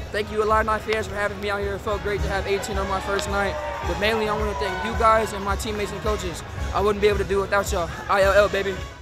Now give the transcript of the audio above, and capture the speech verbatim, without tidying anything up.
Thank you, Illini fans, for having me out here. It felt great to have eighteen on my first night. But mainly, I want to thank you guys and my teammates and coaches. I wouldn't be able to do it without y'all. I L L, baby.